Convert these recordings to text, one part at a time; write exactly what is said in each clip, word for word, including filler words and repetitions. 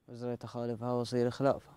أزريت أخالفها وأصير خلافها.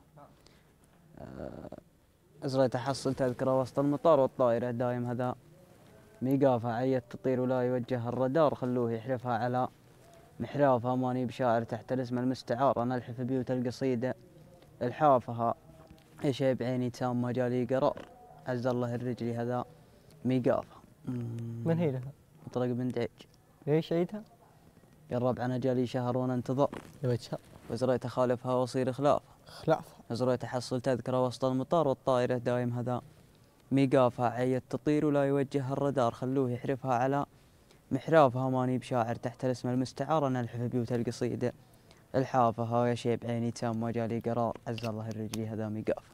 أزريت أحصل تذكرة وسط المطار والطائرة دايم هذا ميقافها عيت تطير ولا يوجه الرادار خلوه يحرفها على محرافها. ماني بشاعر تحت الاسم المستعار أنا ألحف بيوت القصيدة الحافها. يا شي بعيني تسام ما جالي قرار عز الله الرجلي هذا ميقافها. من هي لها؟ مطلق بن دعيج. ايش عيدها؟ يا الربع أنا جالي شهر وأنا انتظار يا وجهها وزريت أخالفها وأصير خلافها. خلافها أزريت أحصل تذكرة وسط المطار والطائرة دايم هذا ميقافها عيت تطير ولا يوجه الرادار خلوه يحرفها على محرافها. ماني بشاعر تحت الاسم المستعار أنا ألحف بيوت القصيدة الحافها. يا شيب عيني تام ما جالي قرار عز الله الرجلي هذا ميقافها.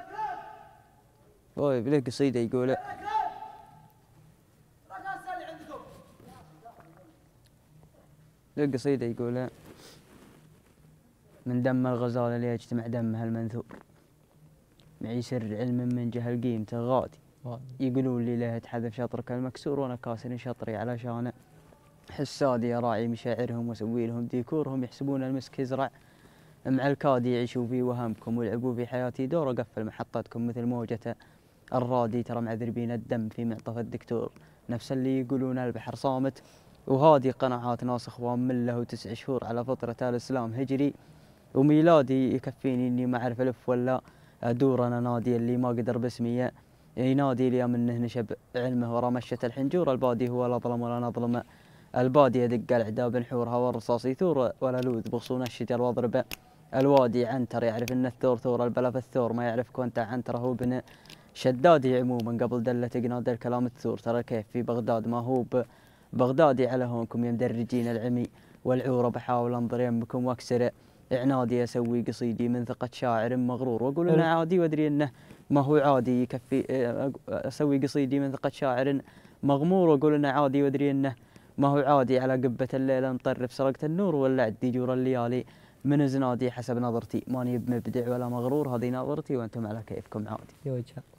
طيب له قصيدة يقول له قصيدة يقول من دم الغزال اللي يجتمع دمها المنثور معي سر علم من جهل قيمته غادي. يقولون لي ليه تحذف شطرك المكسور وانا كاسر شطري علشان حسادي راعي مشاعرهم واسوي لهم ديكورهم يحسبون المسك يزرع مع الكادي يعيشوا في وهمكم ويلعبوا في حياتي دور اقفل محطتكم مثل موجة الرادي ترى معذربين الدم في معطف الدكتور نفس اللي يقولون البحر صامت وهادي قناعات ناس اخوان من له تسع شهور على فطرة الاسلام هجري وميلادي يكفيني اني ما اعرف الف ولا ادور انا نادي اللي ما قدر باسمي ينادي لي منه نشب علمه ورا مشة الحنجور البادي هو لا ظلم ولا نظلم البادي يدق العداب نحورها والرصاص يثور ولا لوذ بغصون الشجر واضرب الوادي عنتر يعرف ان الثور ثور البلا في الثور ما يعرف كونت عنتر هو بن شدادي عموما قبل دلة قناد الكلام الثور ترى كيف في بغداد ما هو بغدادي على هونكم يا مدرجين العمي والعورة بحاول انظر يمكم واكسر عنادي اسوي قصيدي من ثقة شاعر مغرور واقول انه عادي وادري انه ما هو عادي يكفي اسوي قصيدي من ثقة شاعر مغمور واقول انه عادي وادري انه ما هو عادي على قبة الليل نطرف سرقة النور ولا عدي جور الليالي من زنادي حسب نظرتي ماني بمبدع ولا مغرور هذه نظرتي وانتم على كيفكم عادي. يا وجهها